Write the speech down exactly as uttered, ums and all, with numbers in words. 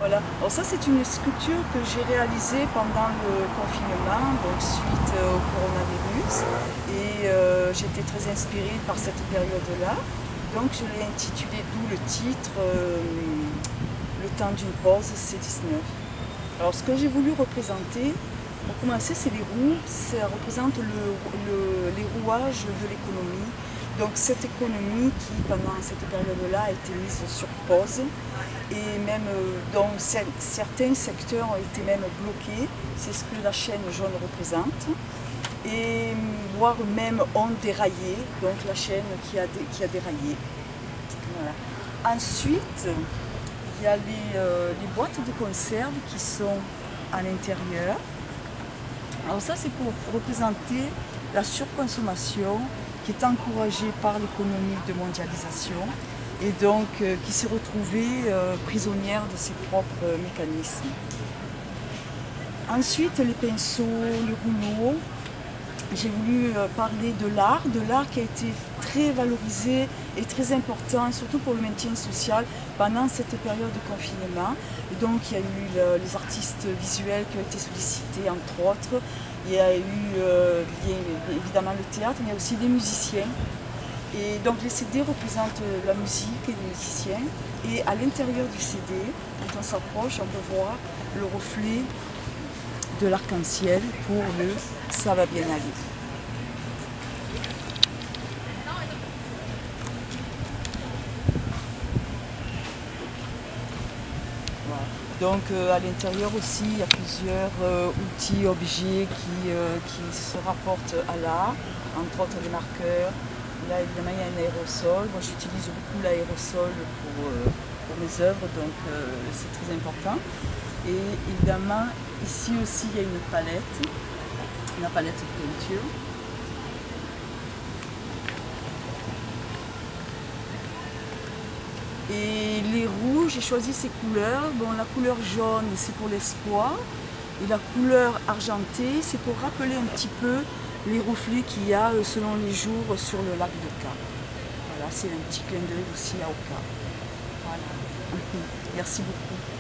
Voilà, alors ça c'est une sculpture que j'ai réalisée pendant le confinement, donc suite au coronavirus, et euh, j'étais très inspirée par cette période-là, donc je l'ai intitulée, d'où le titre, euh, Le temps d'une pause, c'est dix-neuf. Alors ce que j'ai voulu représenter, pour commencer, c'est les roues, ça représente le, le, les rouages de l'économie. Donc cette économie qui, pendant cette période-là, a été mise sur pause et même dans certains secteurs ont été même bloqués, c'est ce que la chaîne jaune représente, et voire même ont déraillé, donc la chaîne qui a, qui a déraillé. Voilà. Ensuite, il y a les, euh, les boîtes de conserve qui sont à l'intérieur. Alors ça c'est pour représenter la surconsommation qui est encouragée par l'économie de mondialisation et donc euh, qui s'est retrouvée euh, prisonnière de ses propres euh, mécanismes. Ensuite les pinceaux, les rouleaux, j'ai voulu euh, parler de l'art, de l'art qui a été très valorisé et très important, surtout pour le maintien social pendant cette période de confinement. Et donc il y a eu le, les artistes visuels qui ont été sollicités entre autres. Il y a eu euh, bien, évidemment le théâtre, mais il y a aussi des musiciens. Et donc les C D représentent la musique et les musiciens. Et à l'intérieur du C D, quand on s'approche, on peut voir le reflet de l'arc-en-ciel pour le « ça va bien aller ». Voilà. Donc euh, à l'intérieur aussi, il y a plusieurs euh, outils, objets qui, euh, qui se rapportent à l'art, entre autres les marqueurs. Là évidemment il y a un aérosol. Moi j'utilise beaucoup l'aérosol pour, euh, pour mes œuvres, donc euh, c'est très important. Et évidemment ici aussi il y a une palette, la palette de peinture. Et les rouges, j'ai choisi ces couleurs. Bon, la couleur jaune, c'est pour l'espoir. Et la couleur argentée, c'est pour rappeler un petit peu les reflets qu'il y a selon les jours sur le lac d'Oka. Voilà, c'est un petit clin d'œil aussi à Oka. Voilà. Merci beaucoup.